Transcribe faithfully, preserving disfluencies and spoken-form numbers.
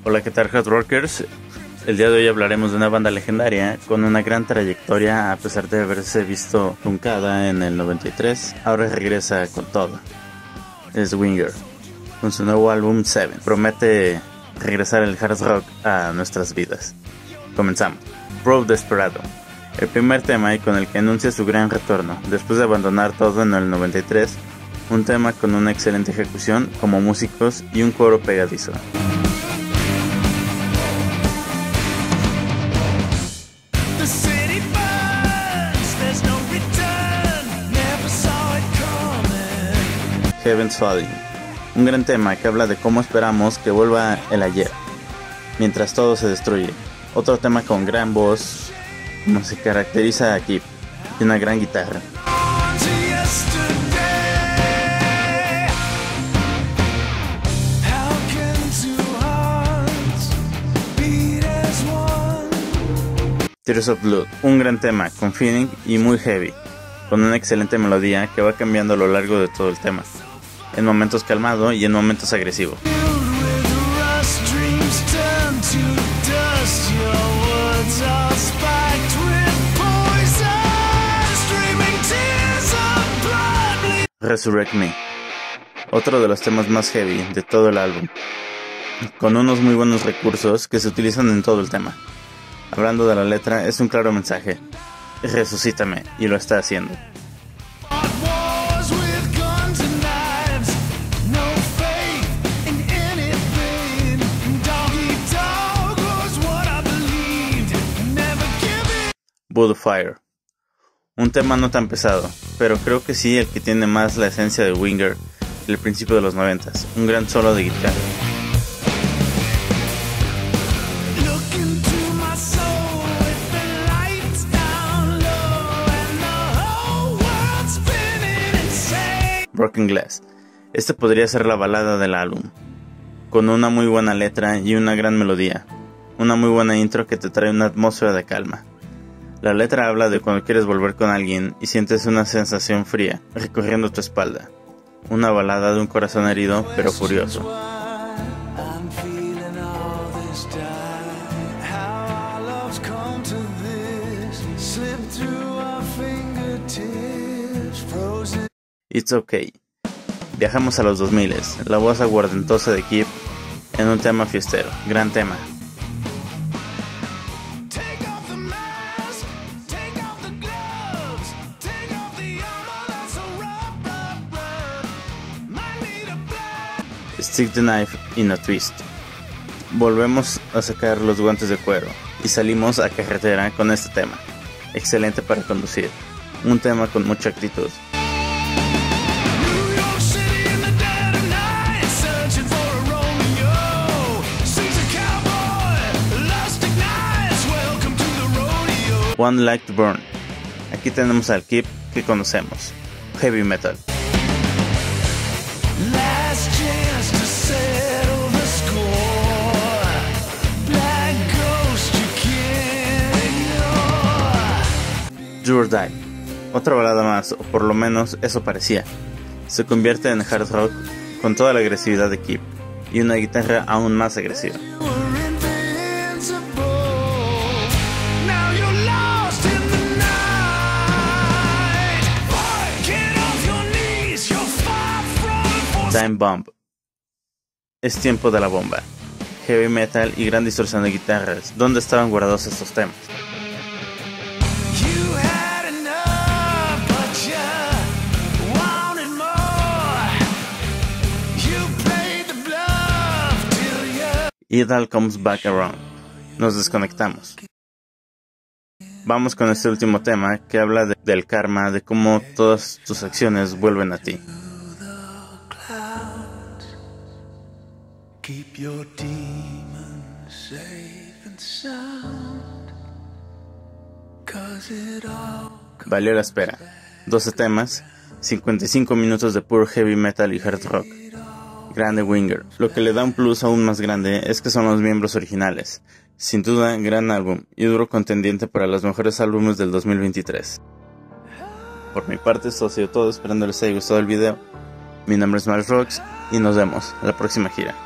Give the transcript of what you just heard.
Hola, ¿qué tal, Hard Rockers? El día de hoy hablaremos de una banda legendaria con una gran trayectoria. A pesar de haberse visto truncada en el noventa y tres, ahora regresa con todo. Es Winger, con su nuevo álbum Seven. Promete regresar el hard rock a nuestras vidas. Comenzamos. Road Desperado, el primer tema y con el que anuncia su gran retorno después de abandonar todo en el noventa y tres. Un tema con una excelente ejecución como músicos y un coro pegadizo. Heaven's Falling, un gran tema que habla de cómo esperamos que vuelva el ayer, mientras todo se destruye. Otro tema con gran voz, como se caracteriza aquí, y una gran guitarra. Tears of Blood, un gran tema con feeling y muy heavy, con una excelente melodía que va cambiando a lo largo de todo el tema, en momentos calmado y en momentos agresivo. Resurrect Me, otro de los temas más heavy de todo el álbum, con unos muy buenos recursos que se utilizan en todo el tema. Hablando de la letra, es un claro mensaje: resucítame, y lo está haciendo. Voodoo Fire, un tema no tan pesado, pero creo que sí el que tiene más la esencia de Winger del principio de los noventas, un gran solo de guitarra. Broken Glass, este podría ser la balada del álbum, con una muy buena letra y una gran melodía, una muy buena intro que te trae una atmósfera de calma. La letra habla de cuando quieres volver con alguien y sientes una sensación fría recorriendo tu espalda, una balada de un corazón herido pero furioso. It's Okay, viajamos a los dos mil, la voz aguardentosa de Kip en un tema fiestero, gran tema. Stick the Knife in a Twist, volvemos a sacar los guantes de cuero y salimos a carretera con este tema, excelente para conducir, un tema con mucha actitud. One Like to Burn, aquí tenemos al Kip que conocemos, heavy metal. Do or Die, otra balada más, o por lo menos eso parecía. Se convierte en hard rock con toda la agresividad de Kip y una guitarra aún más agresiva. Time Bomb, es tiempo de la bomba, heavy metal y gran distorsión de guitarras. ¿Dónde estaban guardados estos temas? It All Comes Back Around, nos desconectamos. Vamos con este último tema que habla de, del karma, de cómo todas tus acciones vuelven a ti. Keep your demons safe and sound, 'cause it all valió la espera. doce temas, cincuenta y cinco minutos de puro heavy metal y hard rock. Grande Winger. Lo que le da un plus aún más grande es que son los miembros originales. Sin duda, gran álbum y duro contendiente para los mejores álbumes del dos mil veintitrés. Por mi parte, esto ha sido todo, esperando les haya gustado el video. Mi nombre es Miles Rocks y nos vemos en la próxima gira.